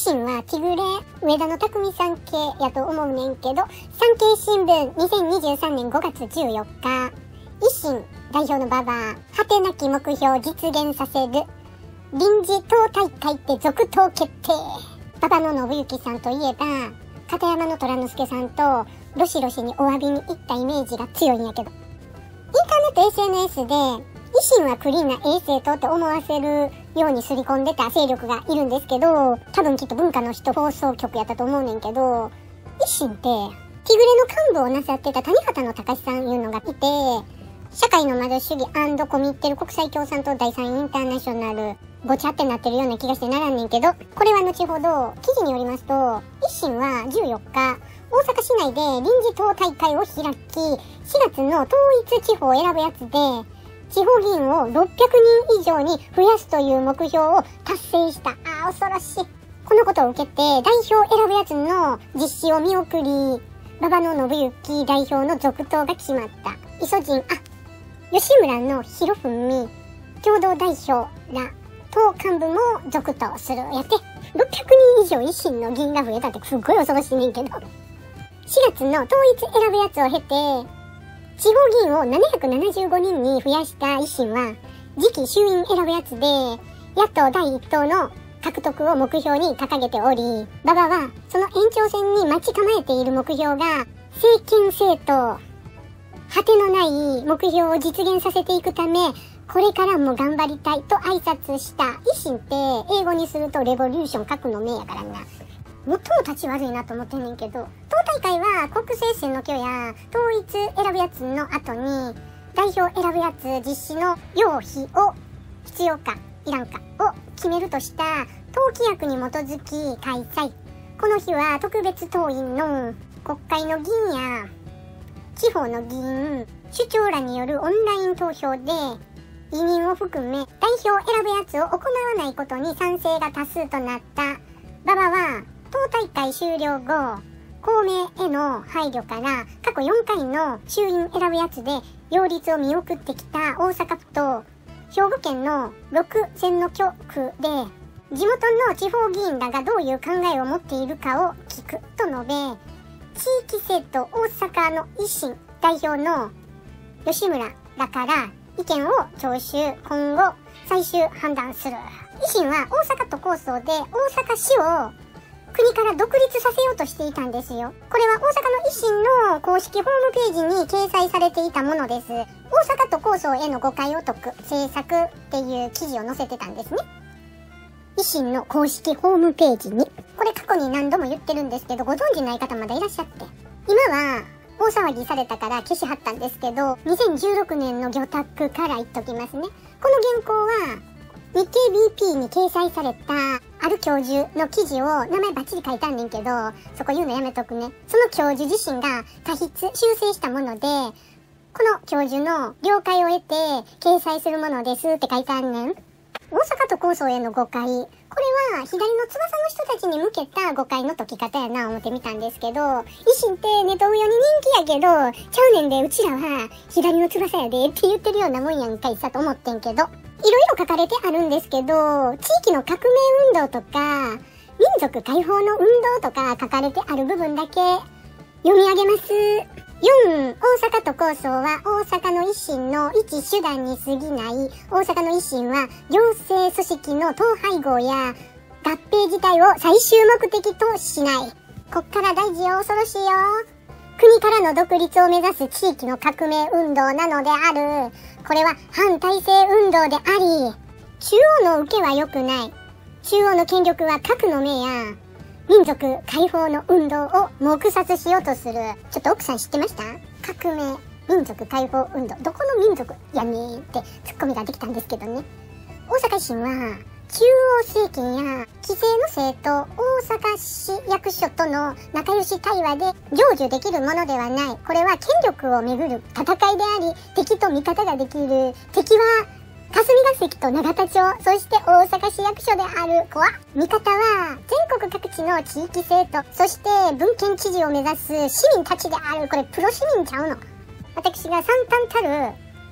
新はティグレ上田の匠さん系やと思うねんけど、産経新聞2023年5月14日、維新代表の馬場、果てなき目標実現させる臨時党大会って続投決定。馬場の信之さんといえば、片山の虎之助さんとロシロシにお詫びに行ったイメージが強いんやけど、インターネット SNS で維新はクリーンな衛生党って思わせるように刷り込んでた勢力がいるんですけど、多分きっと文化の人放送局やったと思うねんけど、維新ってティグレの幹部をなさってた谷畑の隆さんいうのがいて、社会の窓主義&込み入ってる国際共産党第3インターナショナルごちゃってなってるような気がしてならんねんけど、これは後ほど記事によりますと、維新は14日大阪市内で臨時党大会を開き、4月の統一地方を選ぶやつで地方議員を600人以上に増やすという目標を達成した。恐ろしい。このことを受けて代表選ぶやつの実施を見送り、馬場の信之代表の続投が決まった。イソジン、吉村の博文共同代表ら党幹部も続投するやって、600人以上維新の議員が増えたってすっごい恐ろしいねんけど、4月の統一選ぶやつを経て地方議員を775人に増やした維新は、次期衆院選ぶやつで野党第一党の獲得を目標に掲げており、馬場はその延長線に待ち構えている目標が政権政党果てのない目標を実現させていくため、これからも頑張りたいと挨拶した。維新って英語にするとレボリューション核の名やからな。最も立ち悪いなと思ってんねんけど、党大会は国政選の挙や統一選ぶやつの後に代表選ぶやつ実施の要否を必要かいらんかを決めるとした党規約に基づき開催。この日は特別党員の国会の議員や地方の議員、首長らによるオンライン投票で委任を含め代表選ぶやつを行わないことに賛成が多数となった。馬場は党大会終了後、公明への配慮から過去4回の衆院選ぶやつで擁立を見送ってきた大阪府と兵庫県の6選挙区で地元の地方議員らがどういう考えを持っているかを聞くと述べ、地域政党大阪の維新代表の吉村らから意見を聴取、今後最終判断する。維新は大阪都構想で大阪市を国から独立させようとしていたんですよ。これは大阪の維新の公式ホームページに掲載されていたものです。大阪都構想への誤解を解く政策っていう記事を載せてたんですね。維新の公式ホームページに。これ過去に何度も言ってるんですけど、ご存知ない方まだいらっしゃって。今は大騒ぎされたから消しはったんですけど、2016年の魚拓から言っときますね。この原稿は日経 BP に掲載されたある教授の記事を名前バッチリ書いたんねんけど、そこ言うのやめとくね。その教授自身が多筆修正したもので、この教授の了解を得て掲載するものですって書いてあんねん。大阪都構想への誤解。これは左の翼の人たちに向けた誤解の解き方やな思ってみたんですけど、維新ってネトウヨに人気やけど、ちゃうねんでうちらは左の翼やでって言ってるようなもんやんかいさと思ってんけど、いろいろ書かれてあるんですけど、地域の革命運動とか民族解放の運動とか書かれてある部分だけ読み上げます。4. 大阪都構想は大阪の維新の一手段に過ぎない。大阪の維新は行政組織の統廃合や合併自体を最終目的としない。こっから大事よ、恐ろしいよ。国からの独立を目指す地域の革命運動なのである。これは反体制運動であり、中央の受けは良くない。中央の権力は核の命や民族解放の運動を黙殺しようとする。ちょっと奥さん知ってました？革命、民族解放運動。どこの民族やねーってツッコミができたんですけどね。大阪維新は中央政権や既成の政党、大阪市役所との仲良し対話で成就できるものではない。これは権力をめぐる戦いであり、敵と味方ができる。敵は霞が関と永田町、そして大阪市役所である。味方は全国各地の地域政党、そして文献知事を目指す市民たちである。これプロ市民ちゃうの。私が惨憺たる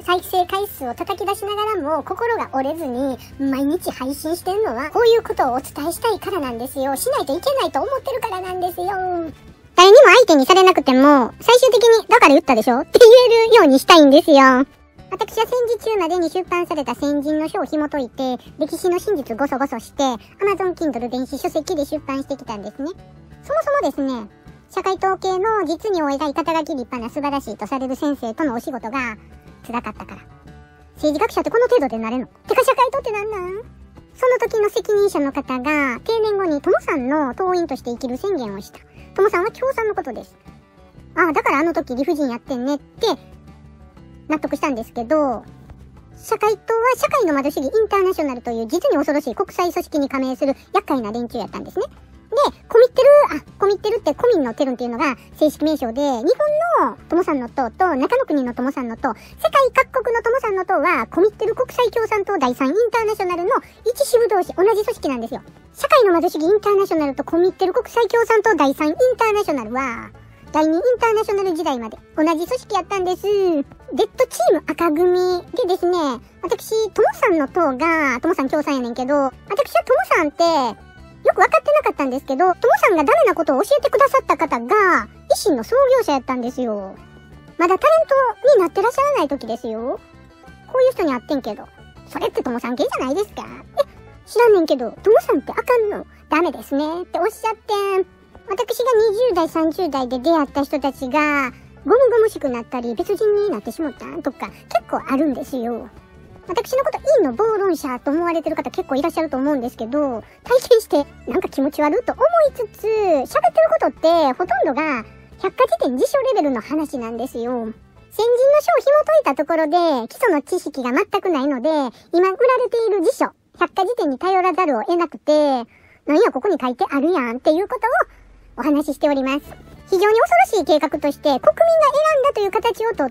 再生回数を叩き出しながらも心が折れずに毎日配信してるのはこういうことをお伝えしたいからなんですよ。しないといけないと思ってるからなんですよ。誰にも相手にされなくても最終的にだから言ったでしょって言えるようにしたいんですよ。私は戦時中までに出版された先人の書を紐解いて歴史の真実ごそごそして Amazon Kindle 電子書籍で出版してきたんですね。そもそもですね、社会統計の実にお偉い肩書き立派な素晴らしいとされる先生とのお仕事が辛かったから。政治学者ってこの程度でなれんの？てか社会統ってなんなん？その時の責任者の方が定年後に友さんの党員として生きる宣言をした。友さんは共産のことです。ああ、だからあの時理不尽やってんねって納得したんですけど、社会党は社会の窓主義インターナショナルという実に恐ろしい国際組織に加盟する厄介な連中やったんですね。で、コミッテルってコミンのテルンっていうのが正式名称で、日本の友さんの党と中野国の友さんの党、世界各国の友さんの党はコミッテル国際共産党第3インターナショナルの一支部同士同じ組織なんですよ。社会の窓主義インターナショナルとコミッテル国際共産党第3インターナショナルは、第2インターナショナル時代まで同じ組織やったんです。デッドチーム赤組でですね、私、友さんの党が、友さん共産やねんけど、私は友さんって、よく分かってなかったんですけど、友さんがダメなことを教えてくださった方が、維新の創業者やったんですよ。まだタレントになってらっしゃらない時ですよ。こういう人に会ってんけど、それって友さん系じゃないですか？知らんねんけど、友さんってあかんの？ダメですね。っておっしゃってん。私が20代、30代で出会った人たちが、ゴムゴムしくなったり、別人になってしまったとか、結構あるんですよ。私のこといいの暴論者と思われてる方結構いらっしゃると思うんですけど、体験してなんか気持ち悪いと思いつつ、喋ってることってほとんどが百科事典辞書レベルの話なんですよ。先人の書を紐解いたところで基礎の知識が全くないので、今売られている辞書、百科事典に頼らざるを得なくて、なんやここに書いてあるやんっていうことをお話ししております。非常に恐ろしい計画として国民が選んだという形をとって、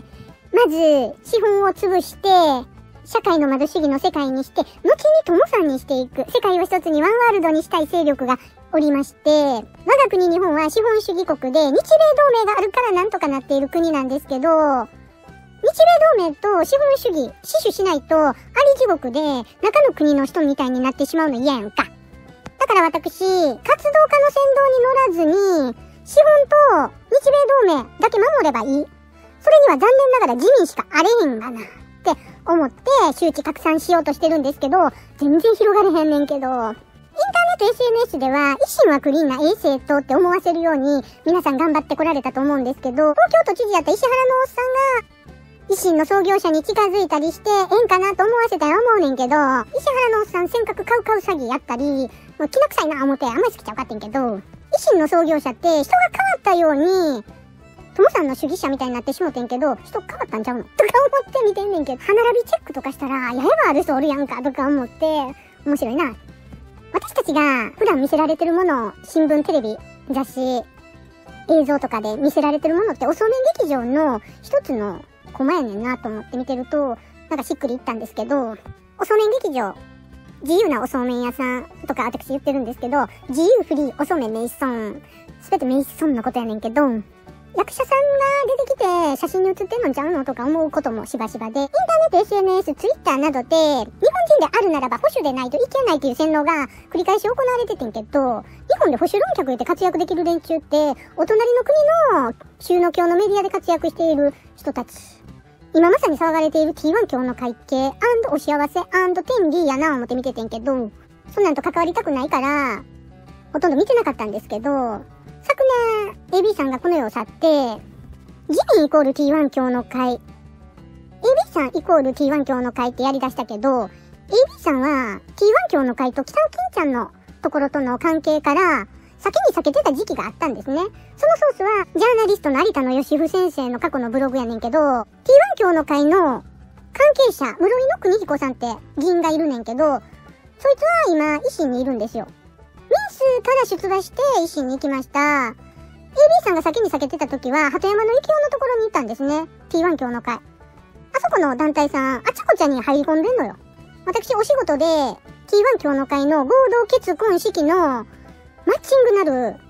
まず、資本を潰して、社会の窓主義の世界にして、後に友さんにしていく、世界を一つにワンワールドにしたい勢力がおりまして、我が国日本は資本主義国で、日米同盟があるからなんとかなっている国なんですけど、日米同盟と資本主義、死守しないと、あり地獄で、中の国の人みたいになってしまうの嫌やんか。だから私、活動家の先導に乗らずに、資本と日米同盟だけ守ればいい。それには残念ながら自民しかあれへんがなって思って周知拡散しようとしてるんですけど、全然広がれへんねんけど、インターネット SNS では維新はクリーンなええ政党って思わせるように皆さん頑張ってこられたと思うんですけど、東京都知事やった石原のおっさんが維新の創業者に近づいたりしてええんかなと思わせたら思うねんけど、石原のおっさん尖閣カウカウ詐欺やったり、もうきな臭いな思ってあんまり好きちゃうかってんけど、維新の創業者って人が変わったように友さんの主義者みたいになってしもてんけど、人変わったんちゃうのとか思って見てんねんけど、歯並びチェックとかしたら、やればある人おるやんかとか思って、面白いな。私たちが普段見せられてるもの、新聞、テレビ、雑誌、映像とかで見せられてるものって、おそうめん劇場の一つのコマやねんなと思って見てると、なんかしっくりいったんですけど、おそうめん劇場、自由なおそうめん屋さんとか私言ってるんですけど、自由フリーおそうめんメイソン、すべてメイソンのことやねんけど、役者さんが出てきて写真に写ってんのんちゃうのとか思うこともしばしばで、インターネット、SNS、Twitter などで、日本人であるならば保守でないといけないという洗脳が繰り返し行われててんけど、日本で保守論客で活躍できる連中って、お隣の国の宗の教のメディアで活躍している人たち。今まさに騒がれている T1 教の会計&お幸せ&天理やな思って見ててんけど、そんなんと関わりたくないから、ほとんど見てなかったんですけど、昨年、AB さんがこの世を去って、自民イコール T1 教の会、AB さんイコール T1 教の会ってやり出したけど、AB さんは T1 教の会と北尾金ちゃんのところとの関係から、先に避けてた時期があったんですね。そのソースは、ジャーナリストの有田義夫先生の過去のブログやねんけど、T1 教の会の関係者、室井の国彦さんって議員がいるねんけど、そいつは今、維新にいるんですよ。民主から出馬して維新に行きました。AB さんが先に避けてた時は、鳩山の幸男のところに行ったんですね。T1 教の会。あそこの団体さん、あちこちに入り込んでんのよ。私、お仕事で、T1 教の会の合同結婚式のマッチングなる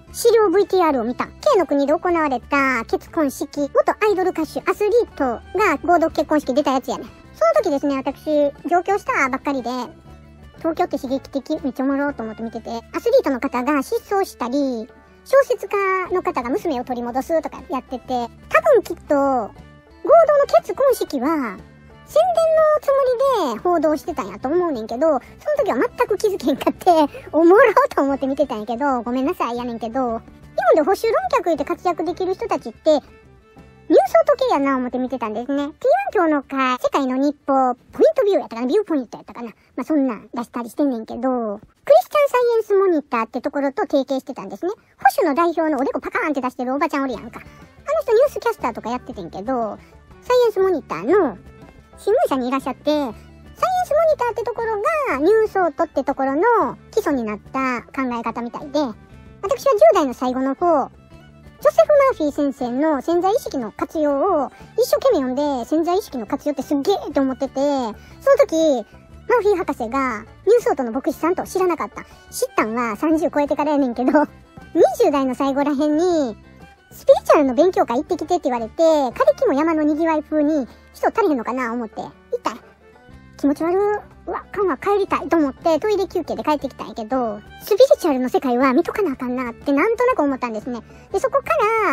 資料 VTR を見た。K の国で行われた結婚式、元アイドル歌手、アスリートが合同結婚式出たやつやね。その時ですね、私、上京したばっかりで、東京って刺激的、めっちゃおもろうと思って見てて、アスリートの方が失踪したり、小説家の方が娘を取り戻すとかやってて、多分きっと、合同の結婚式は、宣伝のつもりで報道してたんやと思うねんけど、その時は全く気づけんかって、おもろうと思って見てたんやけど、ごめんなさいやねんけど、日本で保守論客で活躍できる人たちって、ニュース時計やな思って見てたんですね。T1 教の会、世界の日報、ポイントビューやったかな、ビューポイントやったかな。まあ、そんなん出したりしてんねんけど、クリスチャンサイエンスモニターってところと提携してたんですね。保守の代表のおでこパカーンって出してるおばちゃんおるやんか。あの人ニュースキャスターとかやっててんけど、サイエンスモニターの新聞社にいらっしゃって、サイエンスモニターってところがニュースオートってところの基礎になった考え方みたいで、私は10代の最後の方、ジョセフ・マーフィー先生の潜在意識の活用を一生懸命読んで、潜在意識の活用ってすっげーって思ってて、その時、マーフィー博士がニュースオートの牧師さんと知らなかった。知ったんは30超えてからやねんけど、20代の最後らへんに、スピリチュアルの勉強会行ってきてって言われて、枯れ木も山の賑わい風に人足りへんのかな思って、行ったんや。気持ち悪うわ、かんわ帰りたいと思ってトイレ休憩で帰ってきたんやけど、スピリチュアルの世界は見とかなあかんなってなんとなく思ったんですね。で、そこから、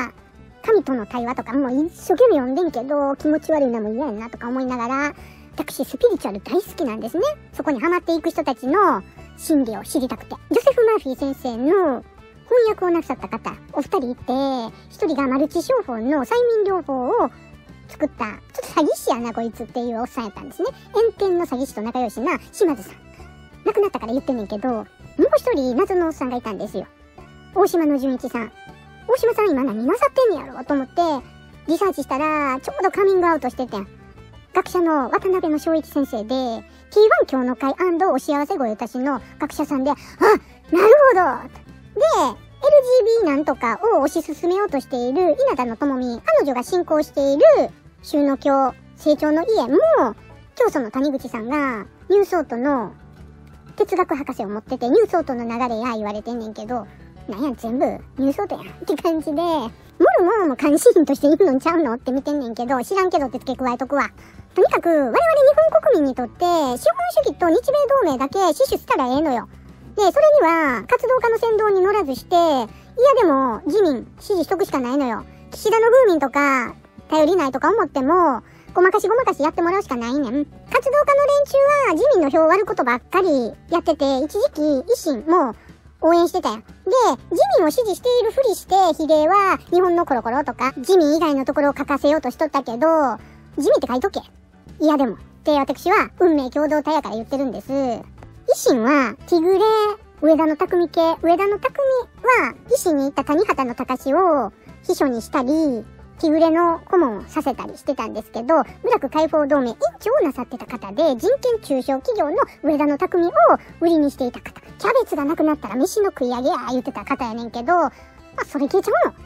神との対話とかも一生懸命読んでんけど、気持ち悪いなも嫌やなとか思いながら、私スピリチュアル大好きなんですね。そこにハマっていく人たちの心理を知りたくて。ジョセフ・マーフィー先生の翻訳をなさった方、お二人いて、一人がマルチ商法の催眠療法を作った、ちょっと詐欺師やなこいつっていうおっさんやったんですね。炎天の詐欺師と仲良しな島津さん。亡くなったから言ってんねんけど、もう一人謎のおっさんがいたんですよ。大島の純一さん。大島さん今何なさってんねやろと思って、リサーチしたら、ちょうどカミングアウトしててん。学者の渡辺の正一先生で、T1 教の会&お幸せごよたしの学者さんで、あ、なるほどで、LGB なんとかを推し進めようとしている稲田の智美、彼女が信仰している宗の教、成長の家も、教祖の谷口さんがニュースオートの哲学博士を持ってて、ニュースオートの流れや言われてんねんけど、なんや全部ニュースオートやんって感じで、モルも監視員としているのんちゃうのって見てんねんけど、知らんけどって付け加えとくわ。とにかく我々日本国民にとって資本主義と日米同盟だけ死守したらええのよ。で、それには活動家の先導に乗らずして、いやでも自民支持しとくしかないのよ。岸田の風民とか頼りないとか思っても、ごまかしやってもらうしかないねん。活動家の連中は自民の票を割ることばっかりやってて、一時期維新も応援してたよ。で、自民を支持しているふりして、比例は日本のコロコロとか、自民以外のところを書かせようとしとったけど、自民って書いとけ。いやでも。って私は運命共同体やから言ってるんです。維新は、ティグレ、上田の匠系、上田の匠は、維新に行った谷畑の隆を秘書にしたり、ティグレの顧問をさせたりしてたんですけど、部落解放同盟委員長をなさってた方で、人権中小企業の上田の匠を売りにしていた方。キャベツがなくなったら飯の食い上げや言ってた方やねんけど、まあそれ消えちゃうの。